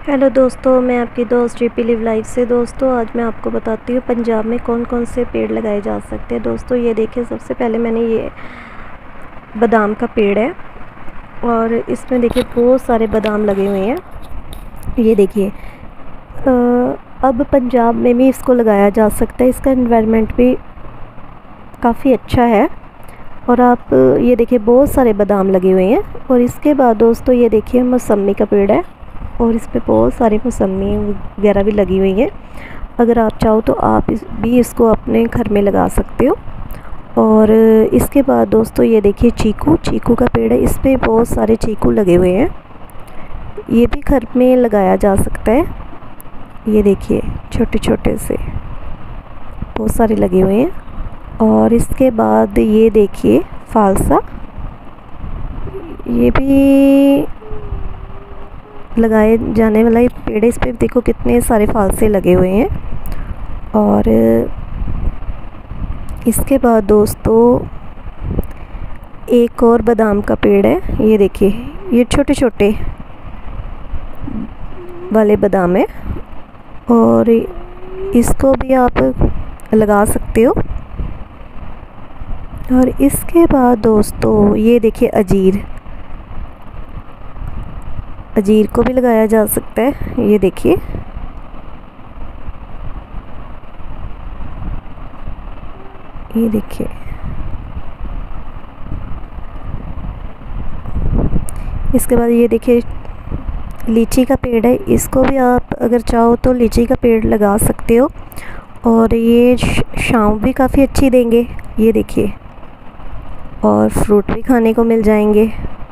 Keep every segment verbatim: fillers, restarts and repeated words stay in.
Hello दोस्तों, मैं आपकी दोस्त जी पी लिव लाइफ से। दोस्तों आज मैं आपको बताती हूँ पंजाब में कौन कौन से पेड़ लगाए जा सकते हैं। दोस्तों ये देखिए, सबसे पहले मैंने ये बादाम का पेड़ है और इसमें देखिए बहुत सारे बादाम लगे हुए हैं। ये देखिए, अब पंजाब में भी इसको लगाया जा सकता है। इसका एनवायरनमेंट भी काफ़ी अच्छा है और आप ये देखिए बहुत सारे बादाम लगे हुए हैं। और इसके बाद दोस्तों ये देखिए मौसमी का पेड़ है और इस पे बहुत सारी मौसमी वगैरह भी लगी हुई हैं। अगर आप चाहो तो आप इस भी इसको अपने घर में लगा सकते हो। और इसके बाद दोस्तों ये देखिए चीकू चीकू का पेड़ है। इस पे बहुत सारे चीकू लगे हुए हैं, ये भी घर में लगाया जा सकता है। ये देखिए छोटे छोटे से बहुत सारे लगे हुए हैं। और इसके बाद ये देखिए फालसा, ये भी लगाए जाने वाला ये पेड़ है। इस पे देखो कितने सारे फालसे लगे हुए हैं। और इसके बाद दोस्तों एक और बादाम का पेड़ है। ये देखिए ये छोटे छोटे वाले बादाम है और इसको भी आप लगा सकते हो। और इसके बाद दोस्तों ये देखिए अंजीर अंजीर को भी लगाया जा सकता है। ये देखिए ये देखिए इसके बाद ये देखिए लीची का पेड़ है। इसको भी आप अगर चाहो तो लीची का पेड़ लगा सकते हो और ये छांव भी काफ़ी अच्छी देंगे। ये देखिए, और फ्रूट भी खाने को मिल जाएंगे।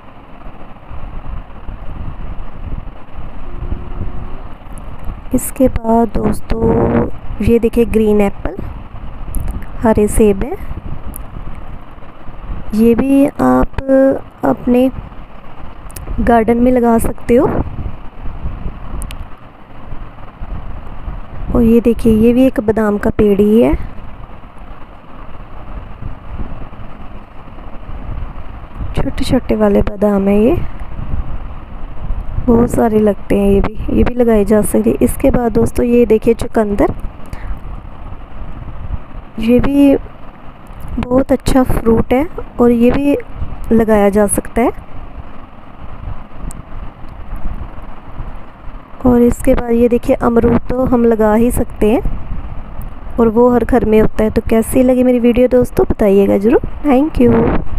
इसके बाद दोस्तों ये देखिए ग्रीन एप्पल, हरे सेब है। ये भी आप अपने गार्डन में लगा सकते हो। और ये देखिए ये भी एक बादाम का पेड़ ही है। छोटे छोटे वाले बादाम है, ये बहुत सारे लगते हैं। ये भी ये भी लगाए जा सकते हैं। इसके बाद दोस्तों ये देखिए चुकंदर, ये भी बहुत अच्छा फ्रूट है और ये भी लगाया जा सकता है। और इसके बाद ये देखिए अमरूद तो हम लगा ही सकते हैं और वो हर घर में होता है। तो कैसी लगी मेरी वीडियो दोस्तों, बताइएगा ज़रूर। Thank you.